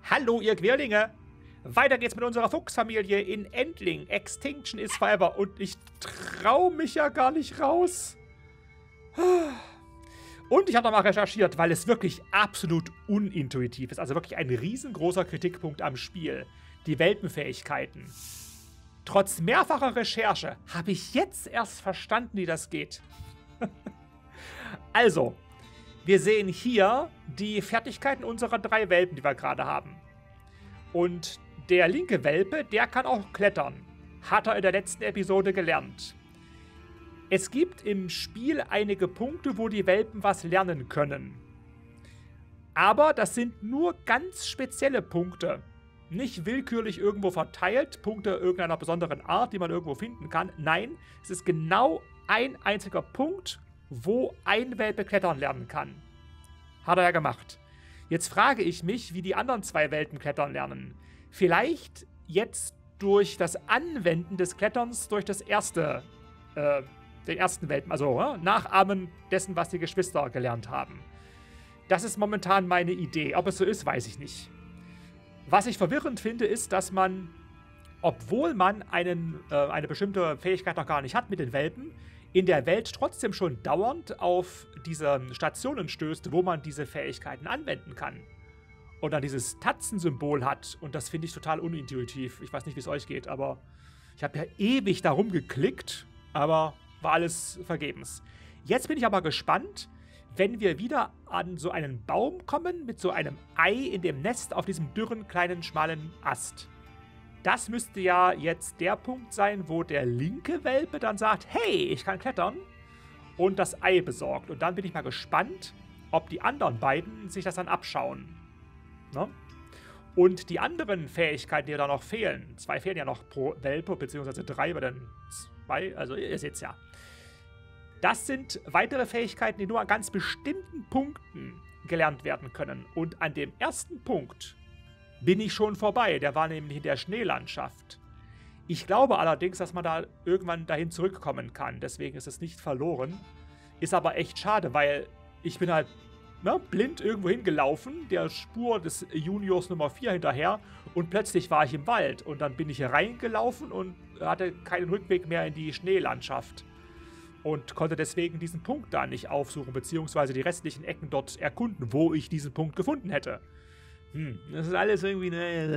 Hallo, ihr Quirlinge! Weiter geht's mit unserer Fuchsfamilie in Endling. Extinction is forever. Und ich trau mich ja gar nicht raus. Und ich habe nochmal recherchiert, weil es wirklich absolut unintuitiv ist. Also wirklich ein riesengroßer Kritikpunkt am Spiel. Die Welpenfähigkeiten. Trotz mehrfacher Recherche habe ich jetzt erst verstanden, wie das geht. Also, wir sehen hier die Fertigkeiten unserer 3 Welpen, die wir gerade haben. Und der linke Welpe, der kann auch klettern. Hat er in der letzten Episode gelernt. Es gibt im Spiel einige Punkte, wo die Welpen was lernen können. Aber das sind nur ganz spezielle Punkte. Nicht willkürlich irgendwo verteilt, Punkte irgendeiner besonderen Art, die man irgendwo finden kann. Nein, es ist genau ein einziger Punkt, wo ein Welpe klettern lernen kann. Hat er ja gemacht. Jetzt frage ich mich, wie die anderen 2 Welpen klettern lernen. Vielleicht jetzt durch das Anwenden des Kletterns durch den ersten Welpen. Also Nachahmen dessen, was die Geschwister gelernt haben. Das ist momentan meine Idee. Ob es so ist, weiß ich nicht. Was ich verwirrend finde, ist, dass man, obwohl man eine bestimmte Fähigkeit noch gar nicht hat mit den Welpen, in der Welt trotzdem schon dauernd auf diese Stationen stößt, wo man diese Fähigkeiten anwenden kann. Und dann dieses Tatzensymbol hat. Und das finde ich total unintuitiv. Ich weiß nicht, wie es euch geht, aber ich habe ja ewig darum geklickt, aber war alles vergebens. Jetzt bin ich aber gespannt, wenn wir wieder an so einen Baum kommen, mit so einem Ei in dem Nest auf diesem dürren, kleinen, schmalen Ast. Das müsste ja jetzt der Punkt sein, wo der linke Welpe dann sagt, hey, ich kann klettern, und das Ei besorgt. Und dann bin ich mal gespannt, ob die anderen beiden sich das dann abschauen. Ne? Und die anderen Fähigkeiten, die da noch fehlen, 2 fehlen ja noch pro Welpe, beziehungsweise 3 bei den 2, also ihr seht's ja. Das sind weitere Fähigkeiten, die nur an ganz bestimmten Punkten gelernt werden können. Und an dem ersten Punkt bin ich schon vorbei. Der war nämlich in der Schneelandschaft. Ich glaube allerdings, dass man da irgendwann dahin zurückkommen kann. Deswegen ist es nicht verloren. Ist aber echt schade, weil ich bin halt blind irgendwo hingelaufen, der Spur des Juniors Nummer 4 hinterher, und plötzlich war ich im Wald. Und dann bin ich hier reingelaufen und hatte keinen Rückweg mehr in die Schneelandschaft. Und konnte deswegen diesen Punkt da nicht aufsuchen, beziehungsweise die restlichen Ecken dort erkunden, wo ich diesen Punkt gefunden hätte. Das ist alles irgendwie...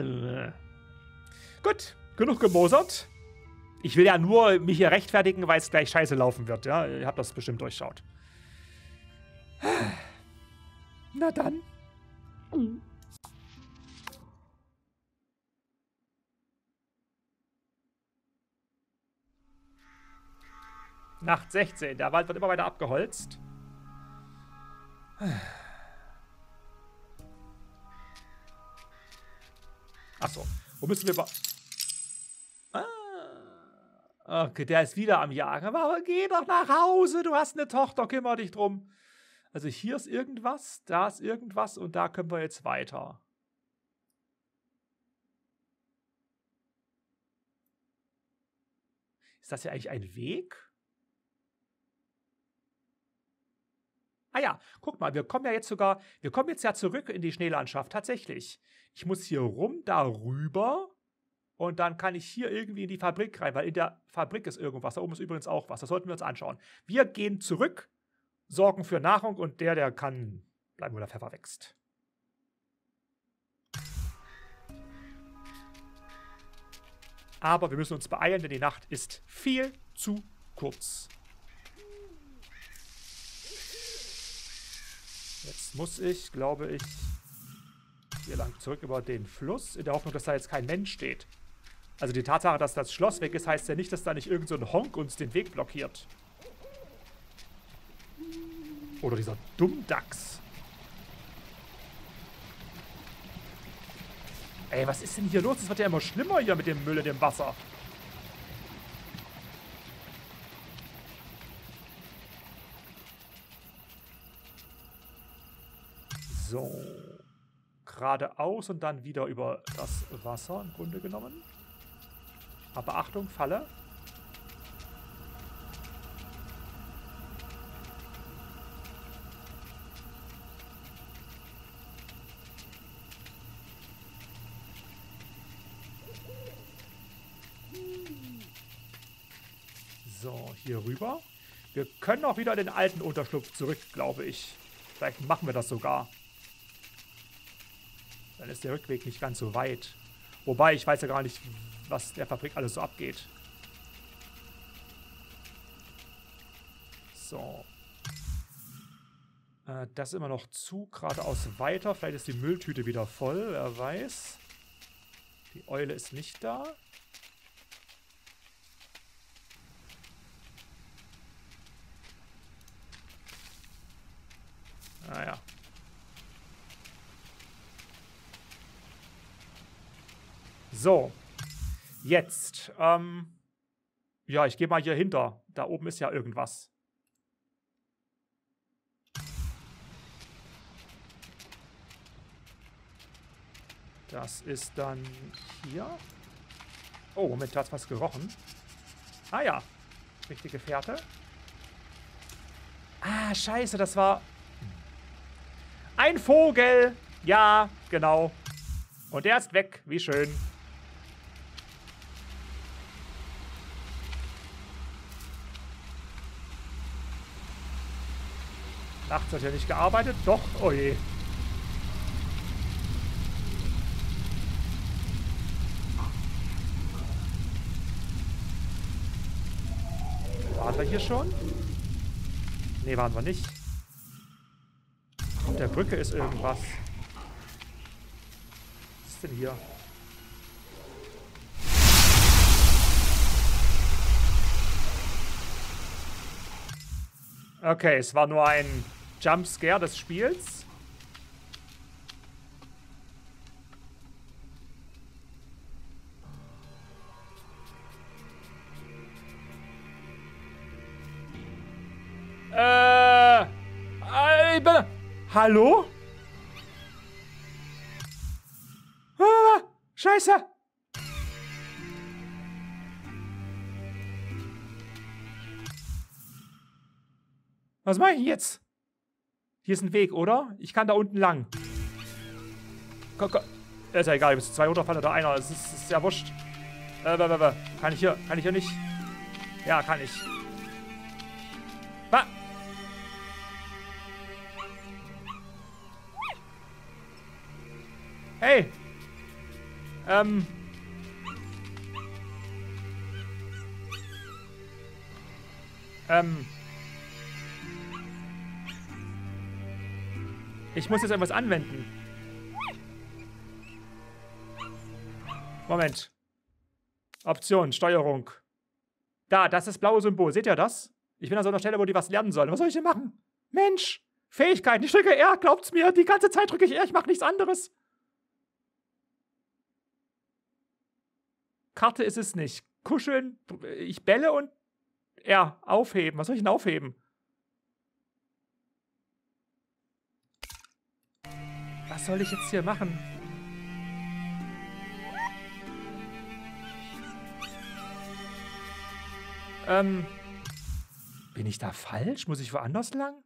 Gut, genug gemosert. Ich will ja nur mich hier rechtfertigen, weil es gleich scheiße laufen wird. Ja, ihr habt das bestimmt durchschaut. Na dann. Nacht 16. Der Wald wird immer weiter abgeholzt. Achso. Wo müssen wir... Okay, der ist wieder am Jagen. Aber geh doch nach Hause. Du hast eine Tochter. Kümmere dich drum. Also hier ist irgendwas, da ist irgendwas und da können wir jetzt weiter. Ist das ja eigentlich ein Weg? Ah ja, guck mal, wir kommen jetzt ja zurück in die Schneelandschaft, tatsächlich. Ich muss hier rum, da rüber, und dann kann ich hier irgendwie in die Fabrik rein, weil in der Fabrik ist irgendwas, da oben ist übrigens auch was, das sollten wir uns anschauen. Wir gehen zurück, sorgen für Nahrung, und der kann bleiben, wo der Pfeffer wächst. Aber wir müssen uns beeilen, denn die Nacht ist viel zu kurz. Jetzt muss ich, glaube ich, hier lang zurück über den Fluss, in der Hoffnung, dass da jetzt kein Mensch steht. Also die Tatsache, dass das Schloss weg ist, heißt ja nicht, dass da nicht irgend so ein Honk uns den Weg blockiert. Oder dieser Dummdachs. Ey, was ist denn hier los? Es wird ja immer schlimmer hier mit dem Müll in dem Wasser. So. Geradeaus und dann wieder über das Wasser im Grunde genommen. Aber Achtung, Falle. So, hier rüber. Wir können auch wieder in den alten Unterschlupf zurück, glaube ich. Vielleicht machen wir das sogar. Dann ist der Rückweg nicht ganz so weit. Wobei, ich weiß ja gar nicht, was der Fabrik alles so abgeht. So. Das ist immer noch zu. Geradeaus weiter. Vielleicht ist die Mülltüte wieder voll. Wer weiß. Die Eule ist nicht da. Naja. So. Jetzt. Ja, ich gehe mal hier hinter. Da oben ist ja irgendwas. Das ist dann hier. Oh, Moment, da hat was gerochen. Ah ja. Richtige Fährte. Ah, scheiße, das war... ein Vogel. Ja, genau. Und der ist weg. Wie schön. Nachts hat ja nicht gearbeitet. Doch, oh je. Waren wir hier schon? Nee, waren wir nicht. Auf der Brücke ist irgendwas. Was ist denn hier? Okay, es war nur ein Jumpscare des Spiels. Hallo? Ah, Scheiße! Was mache ich jetzt? Hier ist ein Weg, oder? Ich kann da unten lang. Komm, komm. Ist ja egal, bis 2 runterfallen oder einer. Es ist ja wurscht. Kann ich hier nicht? Ja, kann ich. Ah. Hey! Ich muss jetzt irgendwas anwenden. Moment. Option, Steuerung. Da, das ist das blaue Symbol. Seht ihr das? Ich bin an so einer Stelle, wo die was lernen sollen. Was soll ich denn machen? Mensch! Fähigkeiten. Ich drücke R, glaubt's mir. Die ganze Zeit drücke ich R. Ich mache nichts anderes. Karte ist es nicht. Kuscheln. Ich bälle und R. Aufheben. Was soll ich denn aufheben? Was soll ich jetzt hier machen? Bin ich da falsch? Muss ich woanders lang?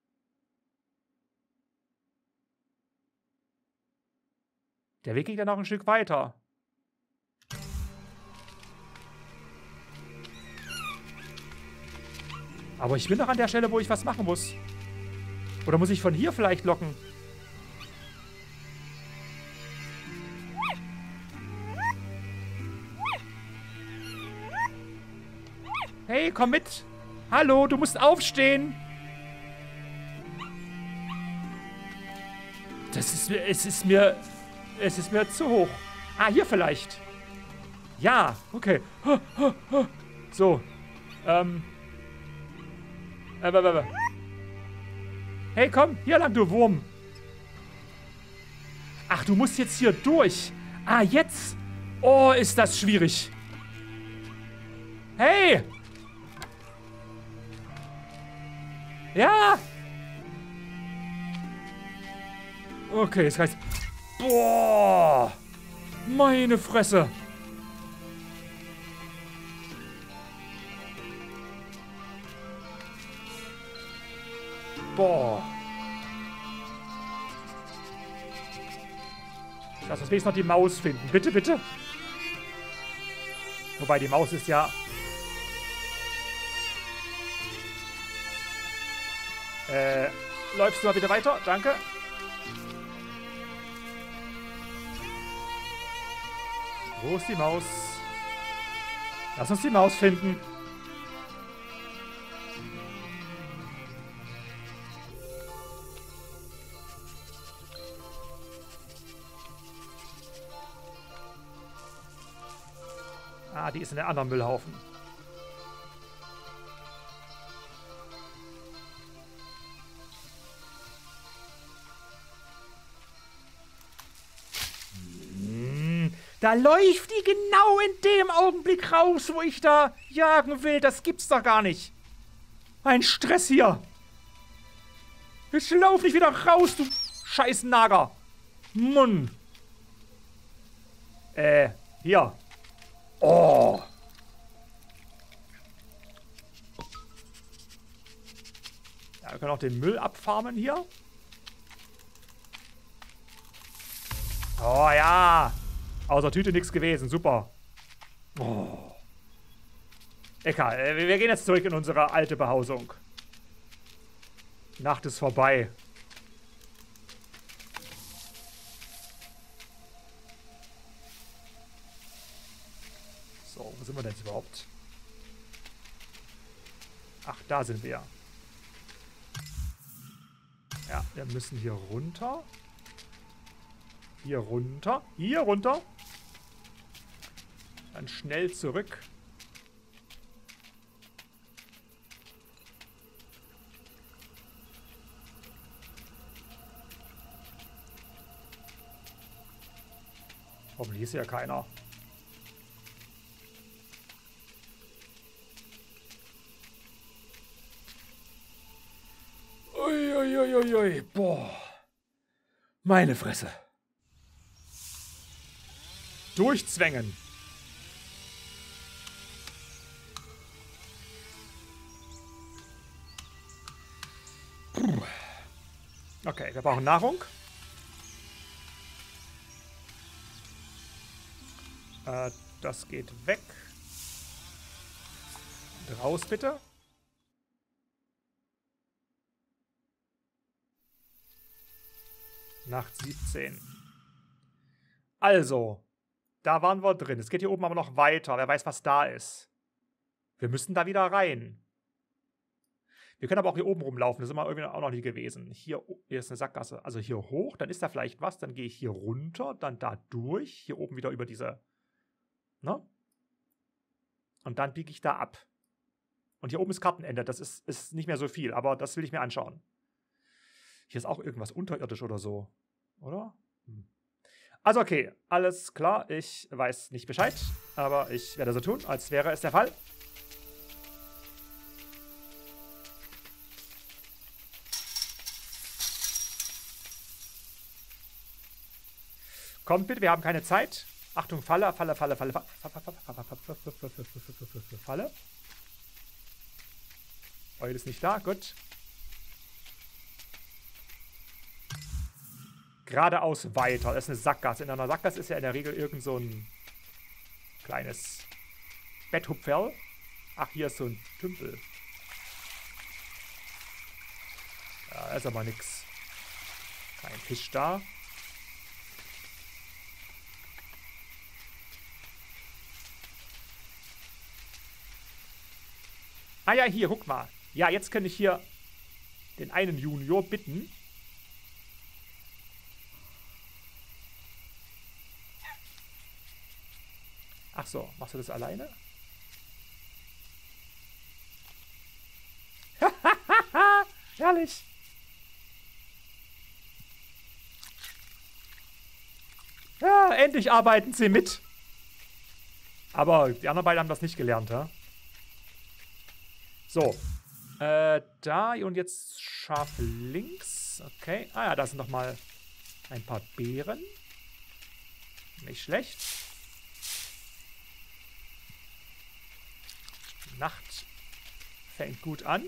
Der Weg geht ja noch ein Stück weiter. Aber ich bin doch an der Stelle, wo ich was machen muss. Oder muss ich von hier vielleicht locken? Hey, komm mit. Hallo, du musst aufstehen. Es ist mir zu hoch. Ah, hier vielleicht. Ja, okay. So. Hey, komm, hier lang, du Wurm. Ach, du musst jetzt hier durch. Ah, jetzt. Oh, ist das schwierig. Hey. Ja. Okay, es heißt... Boah. Meine Fresse. Boah. Lass uns wenigstens noch die Maus finden. Bitte, bitte. Wobei, die Maus ist ja... Läufst du mal bitte weiter? Danke. Wo ist die Maus? Lass uns die Maus finden. Ah, die ist in der anderen Müllhaufen. Da läuft die genau in dem Augenblick raus, wo ich da jagen will. Das gibt's doch gar nicht. Ein Stress hier. Jetzt lauf nicht wieder raus, du scheiß Nager. Mann. Hier. Oh. Ja, wir können auch den Müll abfarmen hier. Oh ja. Außer Tüte nichts gewesen. Super. Oh. Egal. Wir gehen jetzt zurück in unsere alte Behausung. Die Nacht ist vorbei. So, wo sind wir denn jetzt überhaupt? Ach, da sind wir. Ja, wir müssen hier runter. Hier runter. Hier runter. Dann schnell zurück. Hoffentlich ist ja keiner. Uiuiuiui. Boah. Meine Fresse. Durchzwängen. Okay, wir brauchen Nahrung. Das geht weg. Und raus, bitte. Nacht 17. Also, da waren wir drin. Es geht hier oben aber noch weiter. Wer weiß, was da ist. Wir müssen da wieder rein. Wir können aber auch hier oben rumlaufen. Das sind wir irgendwie auch noch nie gewesen. Hier ist eine Sackgasse. Also hier hoch, dann ist da vielleicht was. Dann gehe ich hier runter, dann da durch. Hier oben wieder über diese... Ne? Und dann biege ich da ab. Und hier oben ist Kartenende. Das ist nicht mehr so viel, aber das will ich mir anschauen. Hier ist auch irgendwas unterirdisch oder so. Oder? Also okay, alles klar. Ich weiß nicht Bescheid, aber ich werde so tun, als wäre es der Fall. Kommt bitte, wir haben keine Zeit. Achtung, Falle, Falle, Falle, Falle, Falle. Eul ist nicht da, gut. Geradeaus weiter. Das ist eine Sackgasse. In einer Sackgasse ist ja in der Regel irgend so ein kleines Betthupferl. Ach, hier ist so ein Tümpel. Ja, da ist aber nix. Kein Fisch da. Ah ja, hier, guck mal. Ja, jetzt kann ich hier den einen Junior bitten. Ach so, machst du das alleine? Herrlich. Ja, endlich arbeiten sie mit. Aber die anderen beiden haben das nicht gelernt, ja? So. Da und jetzt scharf links. Okay. Ah ja, da sind noch mal ein paar Beeren. Nicht schlecht. Die Nacht fängt gut an.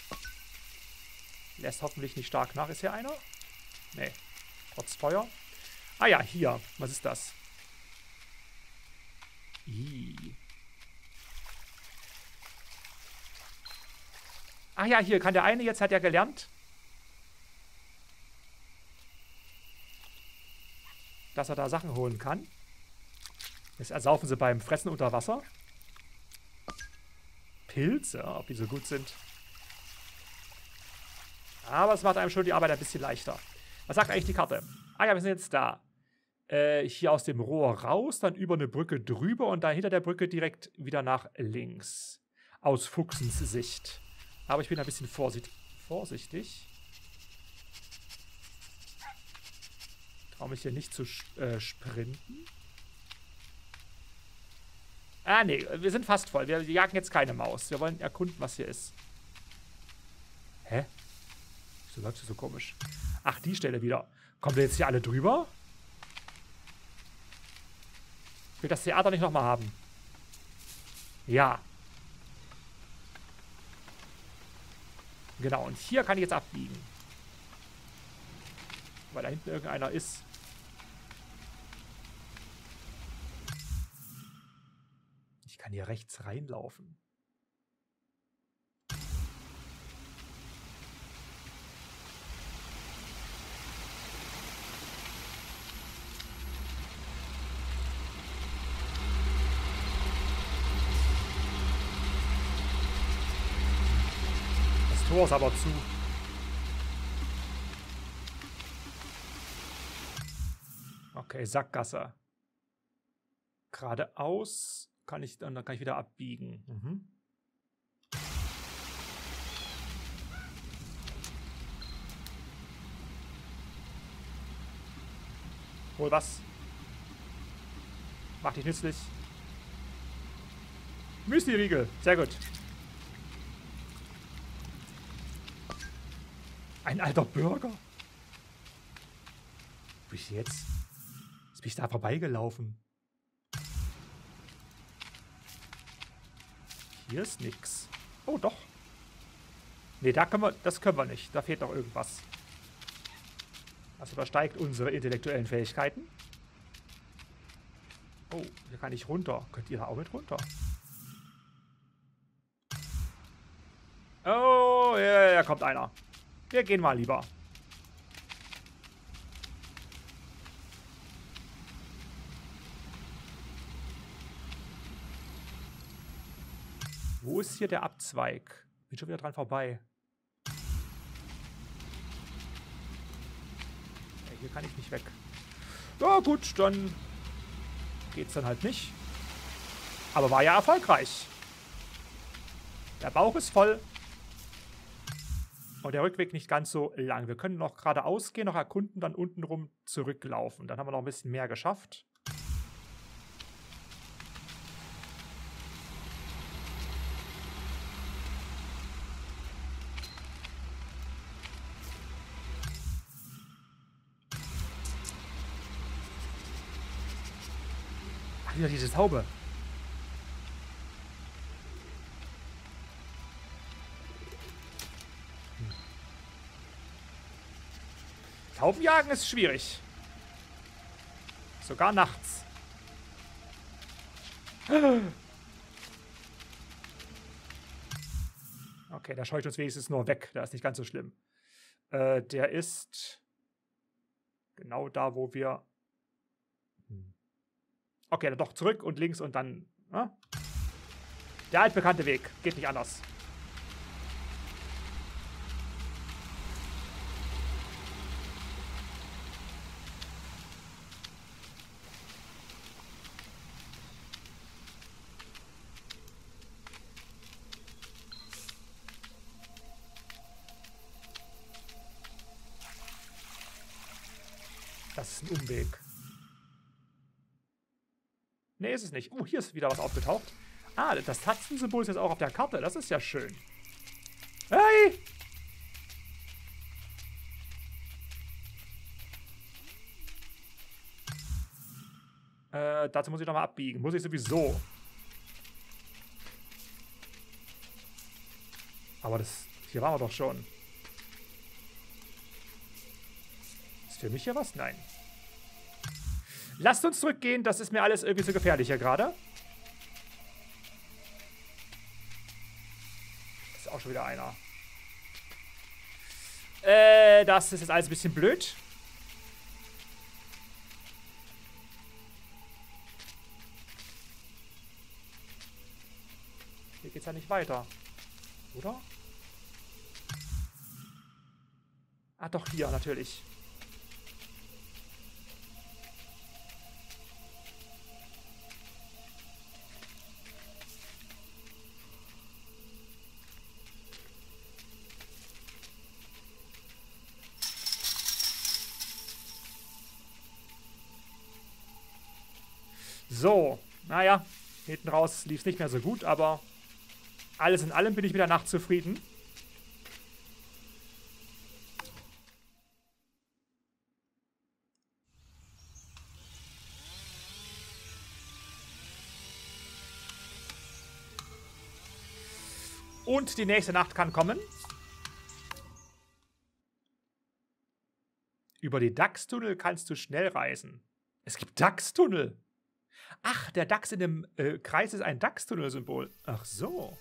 Lässt hoffentlich nicht stark nach. Ist hier einer? Nee. Trotz Feuer. Ah ja, hier. Was ist das? Ih. Ah ja, hier kann der eine, jetzt hat er gelernt, dass er da Sachen holen kann. Jetzt ersaufen sie beim Fressen unter Wasser. Pilze, ob die so gut sind. Aber es macht einem schon die Arbeit ein bisschen leichter. Was sagt eigentlich die Karte? Ah ja, wir sind jetzt da. Hier aus dem Rohr raus, dann über eine Brücke drüber und da hinter der Brücke direkt wieder nach links. Aus Fuchsens Sicht. Aber ich bin ein bisschen vorsichtig. Traue mich hier nicht zu sprinten. Ah, nee, wir sind fast voll. Wir jagen jetzt keine Maus. Wir wollen erkunden, was hier ist. Hä? Wieso läuft das so komisch? Ach, die Stelle wieder. Kommen wir jetzt hier alle drüber? Ich will das Theater nicht nochmal haben. Ja. Genau, und hier kann ich jetzt abbiegen. Weil da hinten irgendeiner ist. Ich kann hier rechts reinlaufen. Das Tor ist aber zu. Okay, Sackgasse. Geradeaus kann ich dann kann ich wieder abbiegen. Mhm. Hol was. Mach dich nützlich. Müsli-Riegel. Sehr gut. Ein alter Bürger. Wo bin ich jetzt? Jetzt bin ich da vorbeigelaufen. Hier ist nix. Oh, doch. Nee, das können wir nicht. Da fehlt noch irgendwas. Das übersteigt unsere intellektuellen Fähigkeiten. Oh, hier kann ich runter. Könnt ihr da auch mit runter? Oh, ja, da kommt einer. Wir gehen mal lieber. Wo ist hier der Abzweig? Bin schon wieder dran vorbei. Ja, hier kann ich nicht weg. Ja gut, dann geht's dann halt nicht. Aber war ja erfolgreich. Der Bauch ist voll. Und der Rückweg nicht ganz so lang. Wir können noch geradeaus gehen, noch erkunden, dann untenrum zurücklaufen. Dann haben wir noch ein bisschen mehr geschafft. Ach, wieder diese Taube. Taubenjagen ist schwierig. Sogar nachts. Okay, der scheucht uns wenigstens nur weg. Der ist nicht ganz so schlimm. Der ist genau da, wo wir... Okay, dann doch zurück und links und dann... Ne? Der altbekannte Weg. Geht nicht anders. Das ist ein Umweg. Nee, ist es nicht. Hier ist wieder was aufgetaucht. Ah, das Tatzensymbol ist jetzt auch auf der Karte. Das ist ja schön. Hey! Dazu muss ich nochmal abbiegen. Muss ich sowieso. Aber das... Hier waren wir doch schon. Ist für mich hier was? Nein. Lasst uns zurückgehen. Das ist mir alles irgendwie so gefährlich hier gerade. Ist auch schon wieder einer. Das ist jetzt alles ein bisschen blöd. Hier geht's ja nicht weiter. Oder? Ah, doch, hier, natürlich. So, naja, hinten raus lief es nicht mehr so gut, aber alles in allem bin ich mit der Nacht zufrieden. Und die nächste Nacht kann kommen. Über die Dachstunnel kannst du schnell reisen. Es gibt Dachstunnel. Ach, der Dachs in dem Kreis ist ein Dachstunnel-Symbol. Ach so.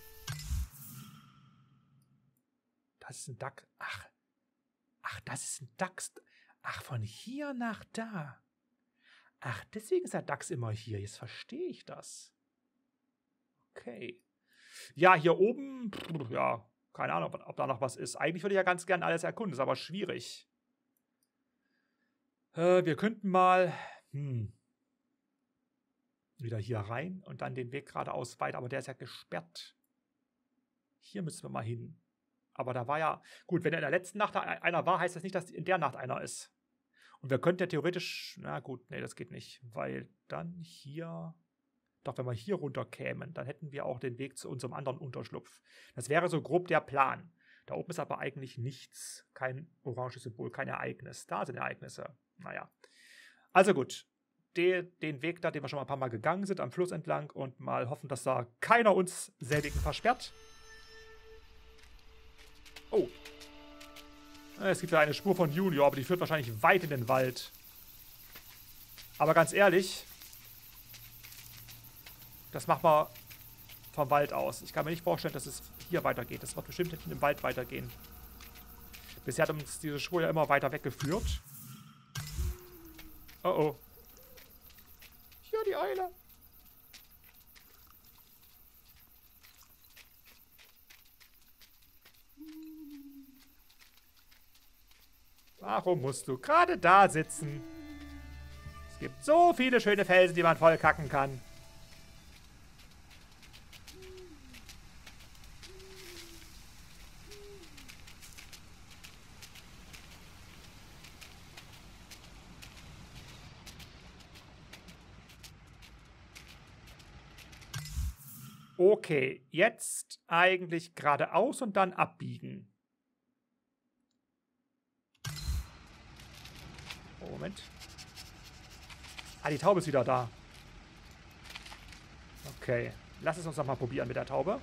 Das ist ein Dachs. Ach, das ist ein Dachs. Ach, von hier nach da. Ach, deswegen ist der Dachs immer hier. Jetzt verstehe ich das. Okay. Ja, hier oben, ja, keine Ahnung, ob da noch was ist. Eigentlich würde ich ja ganz gern alles erkunden, ist aber schwierig. Wir könnten mal wieder hier rein und dann den Weg geradeaus weiter, aber der ist ja gesperrt. Hier müssen wir mal hin. Aber da war ja, gut, wenn in der letzten Nacht einer war, heißt das nicht, dass in der Nacht einer ist. Und wir könnten ja theoretisch, na gut, nee, das geht nicht, weil dann hier, doch wenn wir hier runter kämen, dann hätten wir auch den Weg zu unserem anderen Unterschlupf. Das wäre so grob der Plan. Da oben ist aber eigentlich nichts, kein oranges Symbol, kein Ereignis. Da sind Ereignisse. Naja. Also gut. Den Weg da, den wir schon mal ein paar Mal gegangen sind, am Fluss entlang und mal hoffen, dass da keiner uns selbigen versperrt. Oh. Es gibt ja eine Spur von Junior, aber die führt wahrscheinlich weit in den Wald. Aber ganz ehrlich, das machen wir vom Wald aus. Ich kann mir nicht vorstellen, dass es hier weitergeht. Das wird bestimmt hinten im Wald weitergehen. Bisher hat uns diese Spur ja immer weiter weggeführt. Oh oh. Hier die Eile. Warum musst du gerade da sitzen? Es gibt so viele schöne Felsen, die man voll kacken kann. Okay, jetzt eigentlich geradeaus und dann abbiegen. Oh, Moment. Ah, die Taube ist wieder da. Okay, lass es uns noch mal probieren mit der Taube.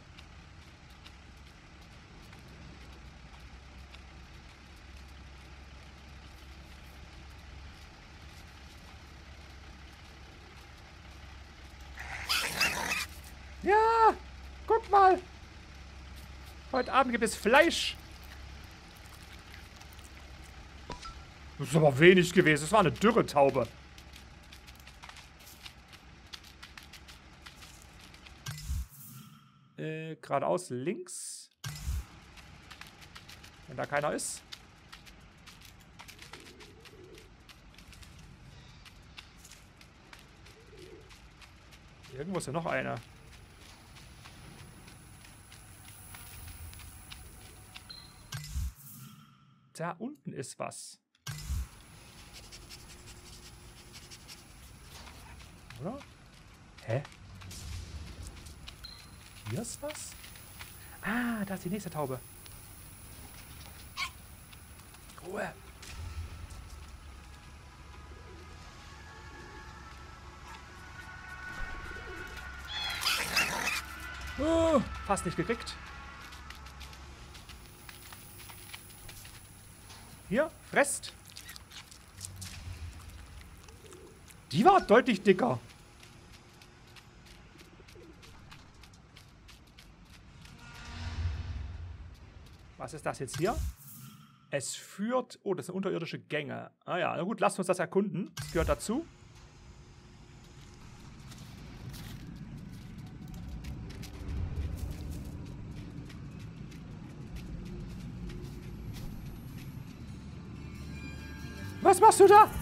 Ja, guck mal. Heute Abend gibt es Fleisch. Das ist aber wenig gewesen. Das war eine dürre Taube. Geradeaus links. Wenn da keiner ist. Irgendwo ist ja noch einer. Da unten ist was. Oder? Hä? Hier ist was? Ah, da ist die nächste Taube. Ruhe. Oh, fast nicht gekriegt. Hier, fresst. Die war deutlich dicker. Was ist das jetzt hier? Es führt... Oh, das sind unterirdische Gänge. Ah ja, na gut, lasst uns das erkunden. Das gehört dazu. Was machst du da?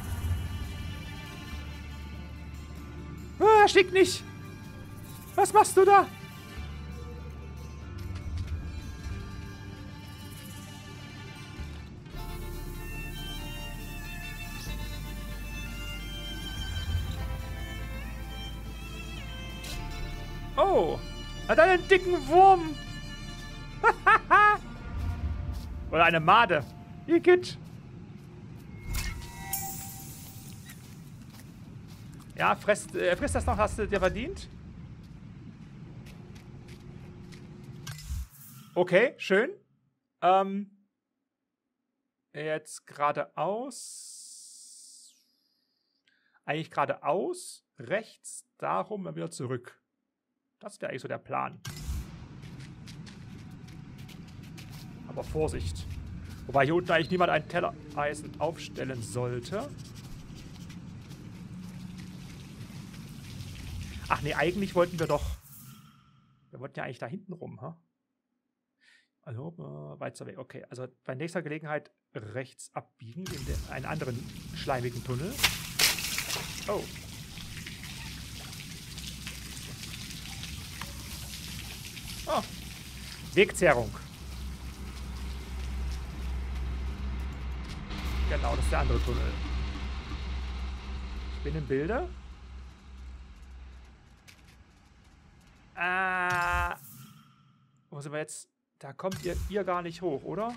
Erstick nicht! Was machst du da? Oh, hat einen dicken Wurm. Oder eine Made. Igitt. Ja, friss das noch, hast du dir verdient. Okay, schön. Jetzt geradeaus. Eigentlich geradeaus, rechts, darum, dann wieder zurück. Das wäre eigentlich so der Plan. Aber Vorsicht. Wobei hier unten eigentlich niemand ein Tellereisen aufstellen sollte. Ach nee, eigentlich wollten wir doch... Wir wollten ja eigentlich da hinten rum, ha? Also, weiter weg. Okay, also bei nächster Gelegenheit rechts abbiegen in einen anderen schleimigen Tunnel. Oh. Oh. Wegzehrung. Genau, das ist der andere Tunnel. Ich bin im Bilde. Wo sind wir jetzt? Da kommt ihr gar nicht hoch, oder?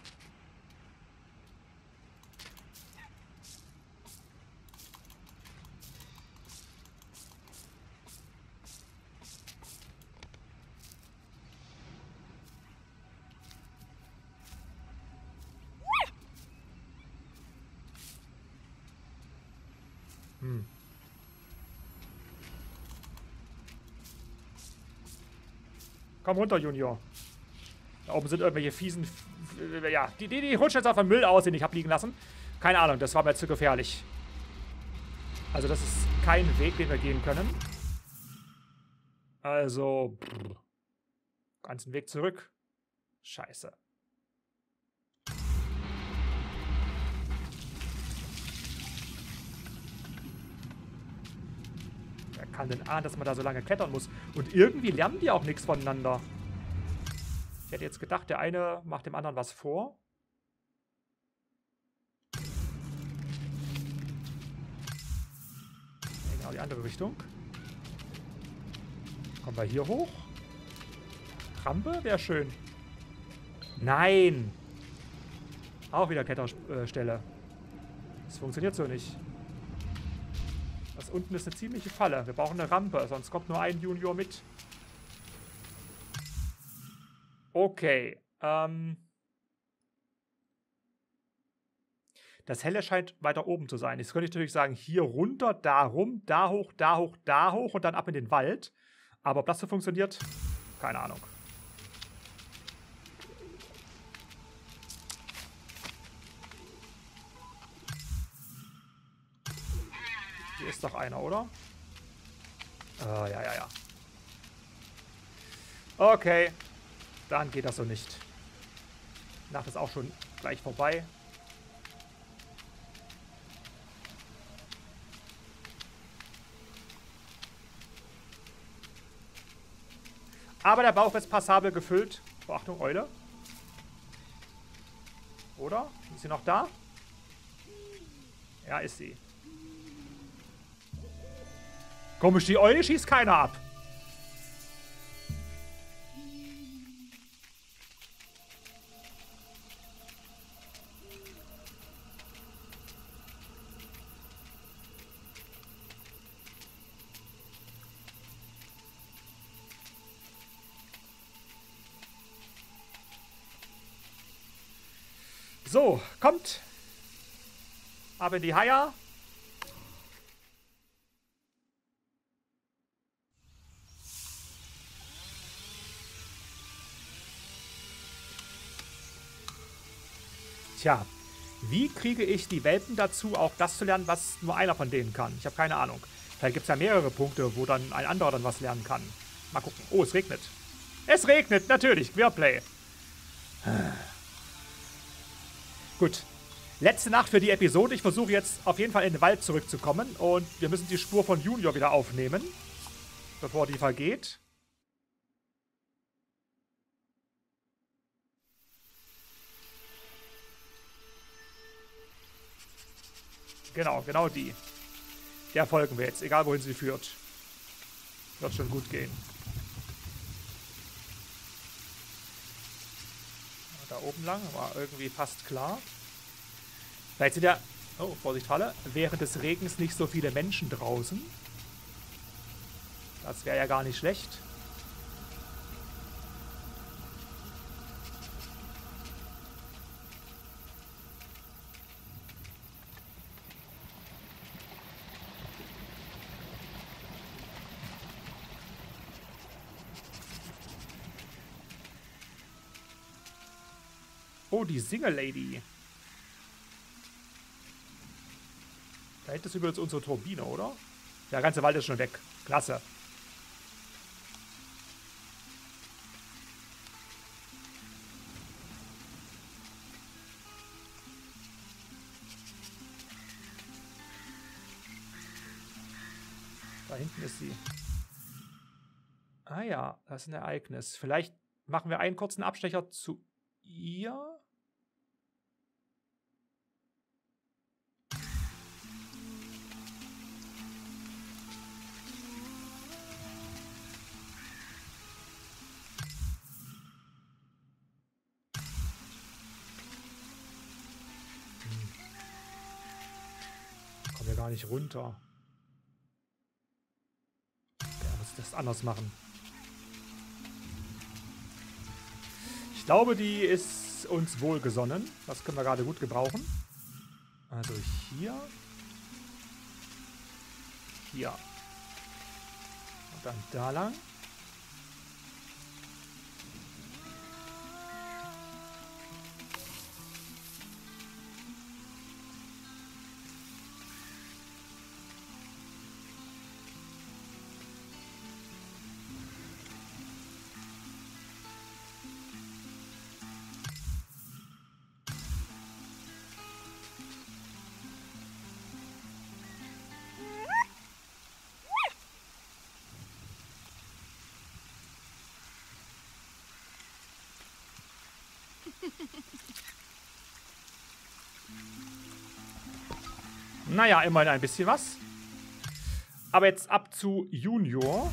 Komm runter, Junior. Da oben sind irgendwelche fiesen... Ja, die rutschen jetzt auf den Müll aus, den ich habe liegen lassen. Keine Ahnung, das war mir zu gefährlich. Also das ist kein Weg, den wir gehen können. Also... ganzen Weg zurück. Scheiße. Wer kann denn ahnen, dass man da so lange klettern muss? Und irgendwie lernen die auch nichts voneinander. Ich hätte jetzt gedacht, der eine macht dem anderen was vor. Genau, die andere Richtung. Kommen wir hier hoch? Rampe? Wäre schön. Nein! Auch wieder Kletterstelle. Das funktioniert so nicht. Das unten ist eine ziemliche Falle. Wir brauchen eine Rampe, sonst kommt nur ein Junior mit. Okay. Das Helle scheint weiter oben zu sein. Jetzt könnte ich natürlich sagen, hier runter, da rum, da hoch, da hoch, da hoch und dann ab in den Wald. Aber ob das so funktioniert, keine Ahnung. Hier ist doch einer, oder? Ja. Okay. Dann geht das so nicht. Nacht ist auch schon gleich vorbei. Aber der Bauch ist passabel gefüllt. Oh, Achtung, Eule. Oder? Ist sie noch da? Ja, ist sie. Komisch, die Eule schießt keiner ab. So, kommt. Ab in die Haia. Tja, wie kriege ich die Welpen dazu, auch das zu lernen, was nur einer von denen kann? Ich habe keine Ahnung. Vielleicht gibt es ja mehrere Punkte, wo dann ein anderer dann was lernen kann. Mal gucken. Oh, es regnet. Es regnet, natürlich. Queerplay. Gut. Letzte Nacht für die Episode. Ich versuche jetzt auf jeden Fall in den Wald zurückzukommen. Und wir müssen die Spur von Junior wieder aufnehmen, bevor die vergeht. Genau die. Der folgen wir jetzt, egal wohin sie führt. Wird schon gut gehen. Da oben lang, war irgendwie fast klar. Vielleicht sind ja, oh, Vorsicht, Falle, während des Regens nicht so viele Menschen draußen. Das wäre ja gar nicht schlecht. Oh, die Single-Lady. Da hinten ist übrigens unsere Turbine, oder? Der ganze Wald ist schon weg. Klasse. Da hinten ist sie. Ah ja, das ist ein Ereignis. Vielleicht machen wir einen kurzen Abstecher zu ihr. Kommen wir gar nicht runter. Ja, muss ich das anders machen. Ich glaube, die ist uns wohlgesonnen. Das können wir gerade gut gebrauchen. Also hier. Hier. Und dann da lang. Naja, immerhin ein bisschen was. Aber jetzt ab zu Junior.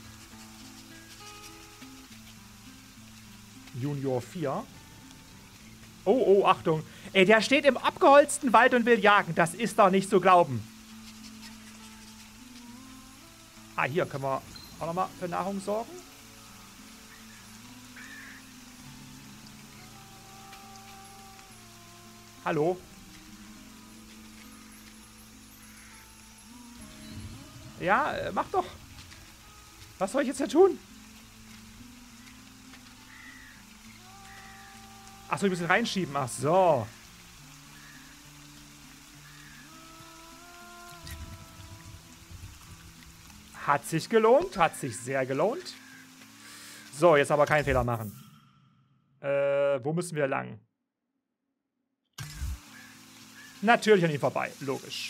Junior 4. Oh, Achtung. Ey, der steht im abgeholzten Wald und will jagen. Das ist doch nicht zu glauben. Ah, hier können wir auch nochmal für Nahrung sorgen. Hallo. Ja, mach doch. Was soll ich jetzt da tun? Achso, ein bisschen reinschieben. Ach so. Hat sich gelohnt. Hat sich sehr gelohnt. So, jetzt aber keinen Fehler machen. Wo müssen wir lang? Natürlich an ihm vorbei. Logisch.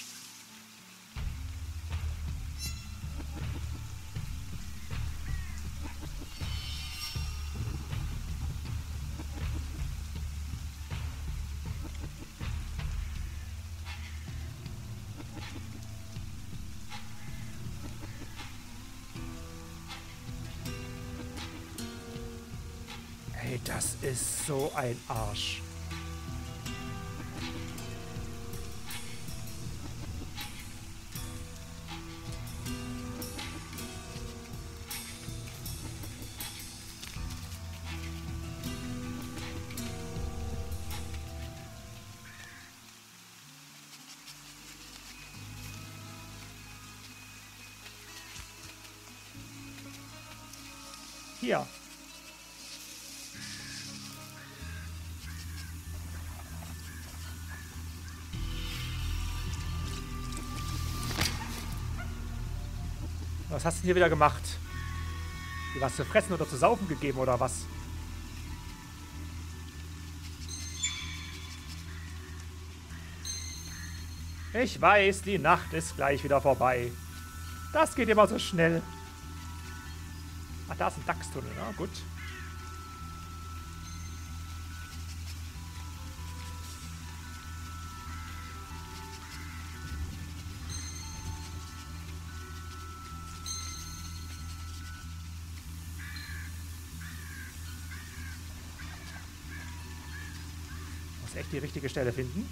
Ey, das ist so ein Arsch. Hier. Was hast du denn hier wieder gemacht? Dir was zu fressen oder zu saufen gegeben oder was? Ich weiß, die Nacht ist gleich wieder vorbei. Das geht immer so schnell. Ach, da ist ein Dachstunnel, na gut. Muss echt die richtige Stelle finden.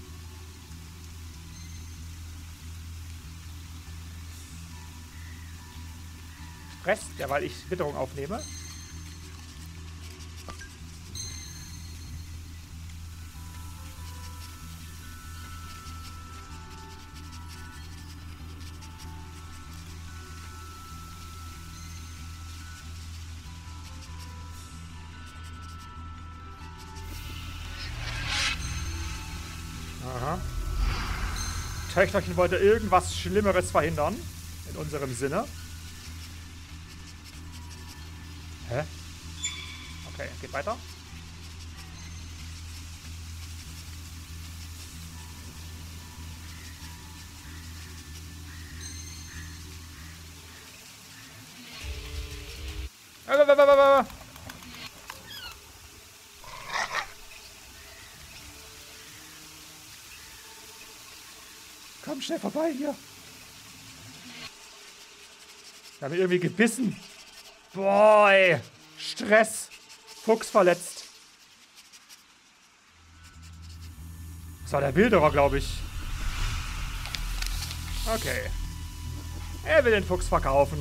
Stresst, ja, weil ich Witterung aufnehme. Aha. Töchterchen wollte irgendwas Schlimmeres verhindern. In unserem Sinne. Hä? Okay, geht weiter. Komm schnell vorbei hier. Ich habe mich irgendwie gebissen. Boah, ey. Stress. Fuchs verletzt. Das war der Wilderer, glaube ich. Okay. Er will den Fuchs verkaufen.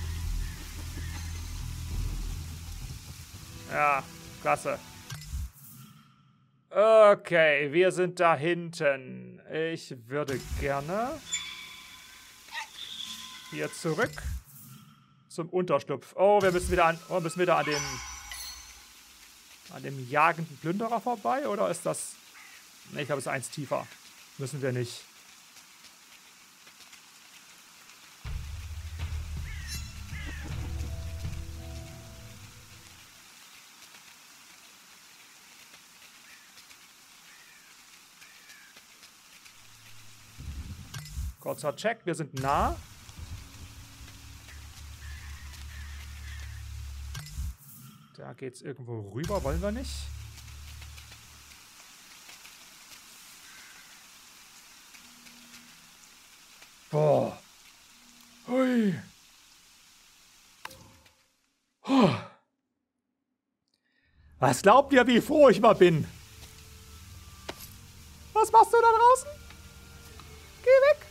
Ja, klasse. Okay, wir sind da hinten. Ich würde gerne hier zurück zum Unterschlupf. Oh, wir müssen wieder an dem jagenden Plünderer vorbei, oder ist das... Ne, ich glaube, es ist eins tiefer. Müssen wir nicht. Kurzer Check, wir sind nah. Da geht's irgendwo rüber, wollen wir nicht. Boah. Hui. Huh. Was glaubt ihr, wie froh ich mal bin? Was machst du da draußen? Geh weg.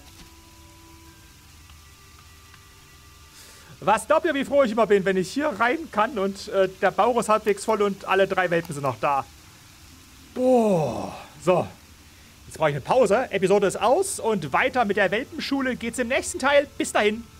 Was glaubt ihr, wie froh ich immer bin, wenn ich hier rein kann und der Bauch ist halbwegs voll und alle 3 Welpen sind noch da. Boah. So. Jetzt brauche ich eine Pause. Episode ist aus und weiter mit der Welpenschule geht's im nächsten Teil. Bis dahin.